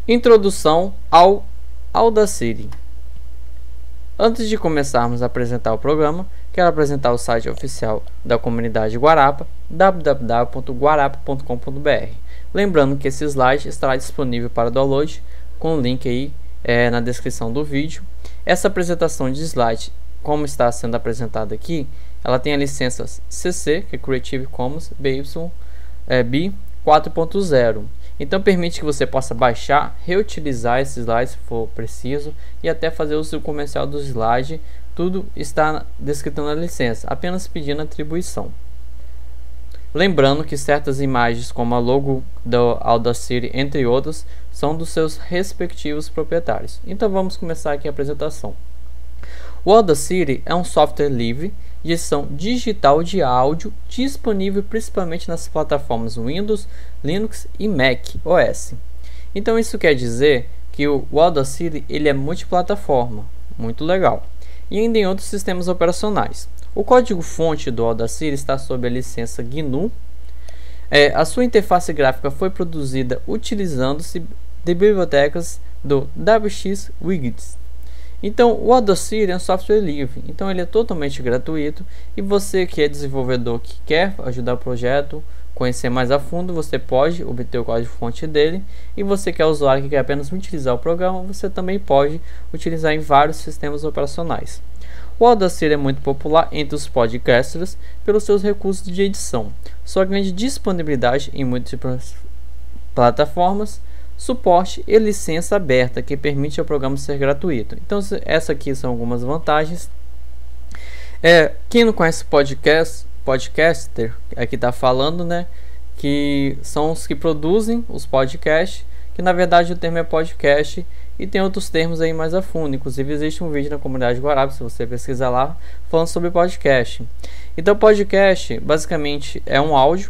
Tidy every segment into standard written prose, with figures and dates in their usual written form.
Introdução ao Audacity. Antes de começarmos a apresentar o programa, quero apresentar o site oficial da comunidade Guarapa, www.guarapa.com.br. Lembrando que esse slide estará disponível para download com o link aí na descrição do vídeo. Essa apresentação de slide, como está sendo apresentada aqui, ela tem a licença CC, que é Creative Commons BY 4.0. Então permite que você possa baixar, reutilizar esse slide se for preciso e até fazer o uso comercial do slide. Tudo está descrito na licença, apenas pedindo atribuição. Lembrando que certas imagens, como a logo do Audacity, entre outras, são dos seus respectivos proprietários. Então vamos começar aqui a apresentação. O Audacity é um software livre de edição digital de áudio disponível principalmente nas plataformas Windows, Linux e Mac OS. Então isso quer dizer que o Audacity ele é multiplataforma, muito legal, e ainda em outros sistemas operacionais. O código-fonte do Audacity está sob a licença GNU. A sua interface gráfica foi produzida utilizando-se de bibliotecas do WX-Widgets. Então, o Audacity é um software livre, então ele é totalmente gratuito, e você que é desenvolvedor que quer ajudar o projeto, conhecer mais a fundo, você pode obter o código-fonte dele, e você que é usuário que quer apenas utilizar o programa, você também pode utilizar em vários sistemas operacionais. O Audacity é muito popular entre os podcasters pelos seus recursos de edição, sua grande disponibilidade em múltiplas plataformas, suporte e licença aberta que permite ao programa ser gratuito. Então essas aqui são algumas vantagens. Quem não conhece podcaster, aqui está falando, né, que são os que produzem os podcasts, que na verdade o termo é podcast e tem outros termos aí mais a fundo. Inclusive existe um vídeo na comunidade Guarapa, se você pesquisar lá, falando sobre podcast. Então podcast basicamente é um áudio,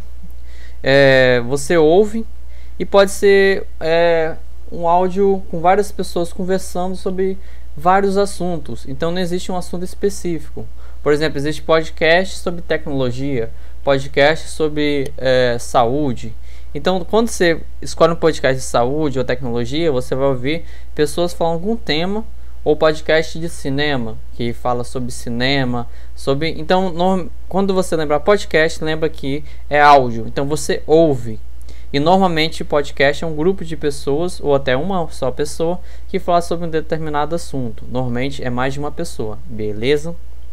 você ouve, e pode ser um áudio com várias pessoas conversando sobre vários assuntos. Então não existe um assunto específico. Por exemplo, existe podcast sobre tecnologia, podcast sobre saúde. Então quando você escolhe um podcast de saúde ou tecnologia, você vai ouvir pessoas falando algum tema, ou podcast de cinema, que fala sobre cinema, então quando você lembrar podcast, lembra que é áudio, então você ouve. E normalmente podcast é um grupo de pessoas ou até uma só pessoa que fala sobre um determinado assunto. Normalmente é mais de uma pessoa, beleza?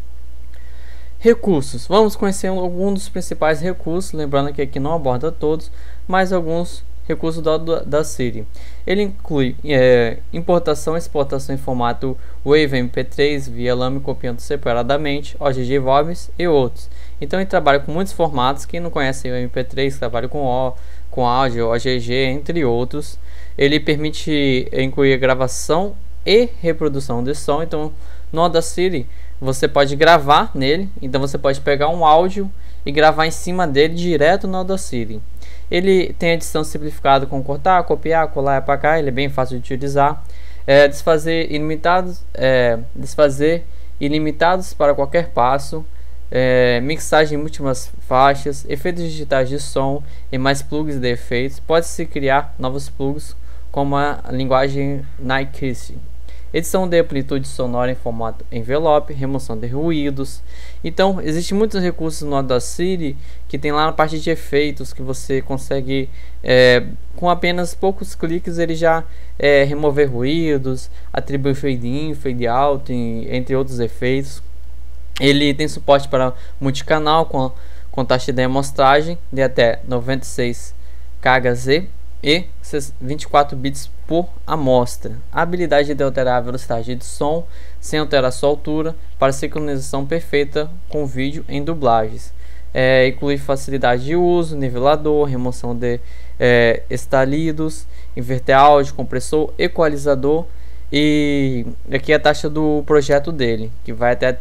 Recursos. Vamos conhecer alguns dos principais recursos, lembrando que aqui não aborda todos, mas alguns recursos do Audacity. Ele inclui importação e exportação em formato Wave MP3 via LAME copiando separadamente, OGG Voice e outros. Então ele trabalha com muitos formatos. Quem não conhece o MP3 trabalha com áudio, OGG, entre outros. Ele permite incluir gravação e reprodução de som. Então no Audacity você pode gravar nele, então você pode pegar um áudio e gravar em cima dele direto no Audacity. Ele tem edição simplificada com cortar, copiar, colar e apagar. Ele é bem fácil de utilizar. Desfazer ilimitados para qualquer passo. Mixagem em múltiplas faixas, efeitos digitais de som e mais plugs de efeitos. Pode-se criar novos plugs como a linguagem Nyquist. Edição de amplitude sonora em formato envelope, remoção de ruídos. Então existem muitos recursos no Audacity que tem lá na parte de efeitos, que você consegue com apenas poucos cliques ele já remover ruídos, atribuir fade in, fade out, entre outros efeitos. Ele tem suporte para multicanal com taxa de amostragem de até 96 kHz e 24 bits por amostra. A habilidade de alterar a velocidade de som sem alterar sua altura para sincronização perfeita com vídeo em dublagens. Inclui facilidade de uso, nivelador, remoção de estalidos, inverter áudio, compressor, equalizador. E aqui a taxa do projeto dele, que vai até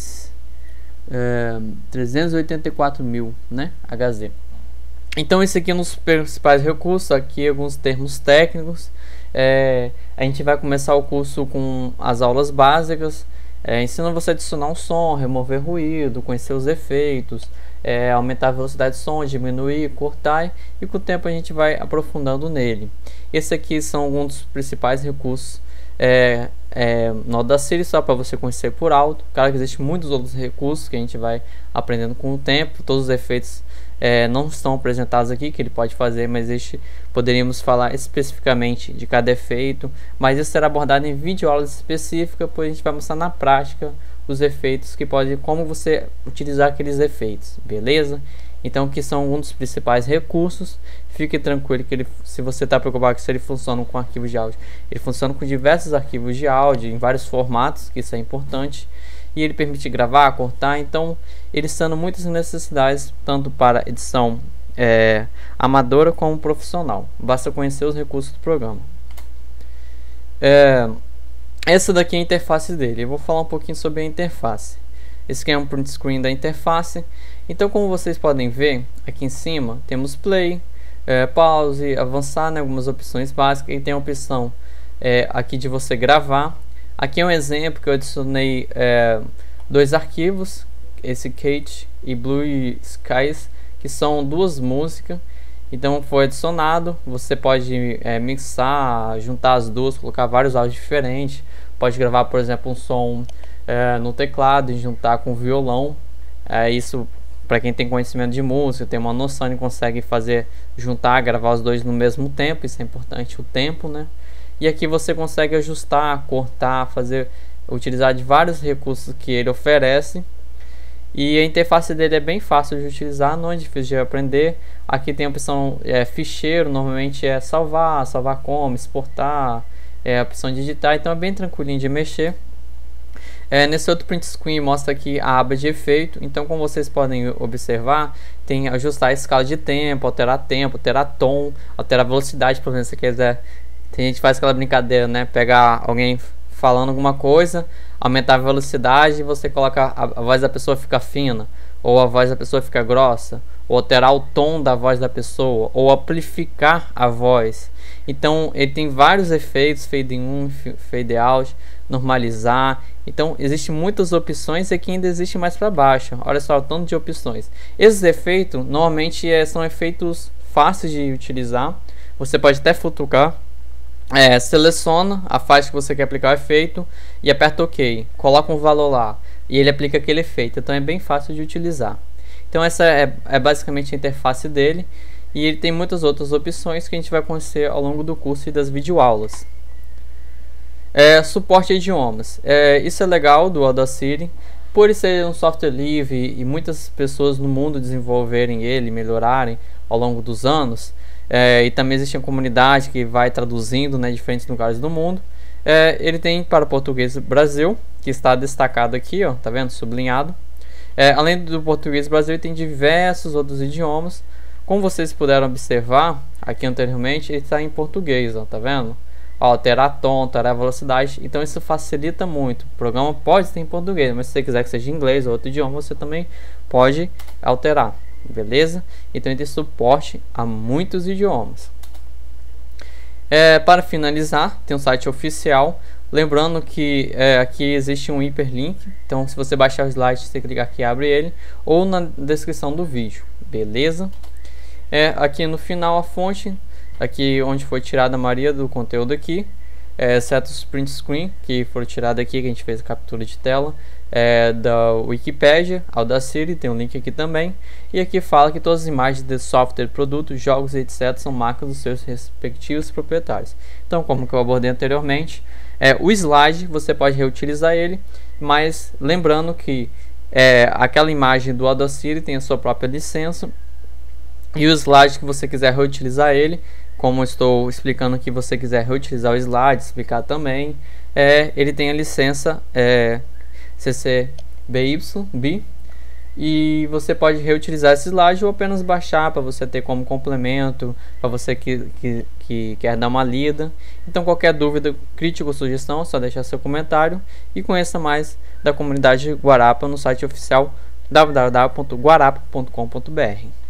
384.000, né, Hz. Então esse aqui é um dos principais recursos. Aqui alguns termos técnicos. A gente vai começar o curso com as aulas básicas, ensinando você a adicionar um som, remover ruído, conhecer os efeitos, aumentar a velocidade de som, diminuir, cortar, e com o tempo a gente vai aprofundando nele. Esse aqui são alguns dos principais recursos no Audacity, só para você conhecer por alto. Claro que existem muitos outros recursos que a gente vai aprendendo com o tempo. Todos os efeitos não estão apresentados aqui que ele pode fazer, mas poderíamos falar especificamente de cada efeito, mas isso será abordado em videoaulas específicas, pois a gente vai mostrar na prática os efeitos como você utilizar aqueles efeitos, beleza? Então, que são um dos principais recursos. Fique tranquilo que se você está preocupado se ele funciona com arquivos de áudio, ele funciona com diversos arquivos de áudio em vários formatos, que isso é importante, e ele permite gravar, cortar. Então, ele sendo muitas necessidades tanto para edição amadora como profissional. Basta conhecer os recursos do programa. Essa daqui é a interface dele. Eu vou falar um pouquinho sobre a interface. Esse aqui é um print screen da interface. Então, como vocês podem ver, aqui em cima temos play, pause, avançar, né, algumas opções básicas, e tem a opção aqui de você gravar. Aqui é um exemplo que eu adicionei dois arquivos, esse Kate e Blue Skies, que são duas músicas. Então foi adicionado, você pode mixar, juntar as duas, colocar vários áudios diferentes. Pode gravar, por exemplo, um som no teclado e juntar com violão. Isso para quem tem conhecimento de música, tem uma noção, ele consegue juntar, gravar os dois no mesmo tempo. Isso é importante, o tempo, né? E aqui você consegue ajustar, cortar, utilizar de vários recursos que ele oferece. E a interface dele é bem fácil de utilizar, não é difícil de aprender. Aqui tem a opção ficheiro, normalmente é salvar como, exportar, a opção de digitar, então é bem tranquilinho de mexer. Nesse outro print screen mostra aqui a aba de efeito. Então, como vocês podem observar, tem ajustar a escala de tempo, alterar tom, alterar a velocidade, por exemplo, se você quiser. Tem gente que faz aquela brincadeira, né? Pegar alguém falando alguma coisa, aumentar a velocidade e você coloca a voz da pessoa fica fina, ou a voz da pessoa fica grossa, ou alterar o tom da voz da pessoa, ou amplificar a voz. Então ele tem vários efeitos, fade in, fade out, normalizar. Então existem muitas opções e aqui ainda existe mais para baixo. Olha só o tanto de opções. Esses efeitos normalmente são efeitos fáceis de utilizar. Você pode até futucar. Seleciona a faixa que você quer aplicar o efeito e aperta OK, coloca um valor lá e ele aplica aquele efeito. Então é bem fácil de utilizar. Então essa é basicamente a interface dele, e ele tem muitas outras opções que a gente vai conhecer ao longo do curso e das videoaulas. Suporte a idiomas, isso é legal do Audacity, por ele ser um software livre e muitas pessoas no mundo desenvolverem ele, melhorarem ao longo dos anos. E também existe uma comunidade que vai traduzindo, né, diferentes lugares do mundo. Ele tem para o português Brasil, que está destacado aqui, ó, tá vendo, sublinhado. Além do português Brasil, ele tem diversos outros idiomas. Como vocês puderam observar aqui anteriormente, ele está em português, ó, tá vendo? Ó, alterar tom, alterar a velocidade. Então isso facilita muito. O programa pode ter em português, mas se você quiser que seja em inglês ou outro idioma, você também pode alterar. Beleza? Então ele tem suporte a muitos idiomas. Para finalizar, tem um site oficial. Lembrando que aqui existe um hiperlink. Então se você baixar o slide, você clicar aqui, abre ele, ou na descrição do vídeo. Beleza? Aqui no final a fonte, aqui onde foi tirada a maioria do conteúdo aqui, exceto os print screen que foram tirados aqui, que a gente fez a captura de tela. Da Wikipedia, Audacity, tem um link aqui também. E aqui fala que todas as imagens de software, produtos, jogos e etc. são marcas dos seus respectivos proprietários. Então, como que eu abordei anteriormente, o slide você pode reutilizar ele, mas lembrando que aquela imagem do Audacity tem a sua própria licença, e o slide que você quiser reutilizar ele, como eu estou explicando aqui, você quiser reutilizar o slide, explicar também, ele tem a licença CC BY, e você pode reutilizar esse slide ou apenas baixar para você ter como complemento, para você que quer dar uma lida. Então qualquer dúvida, crítica ou sugestão, é só deixar seu comentário, e conheça mais da comunidade Guarapa no site oficial www.guarapa.com.br.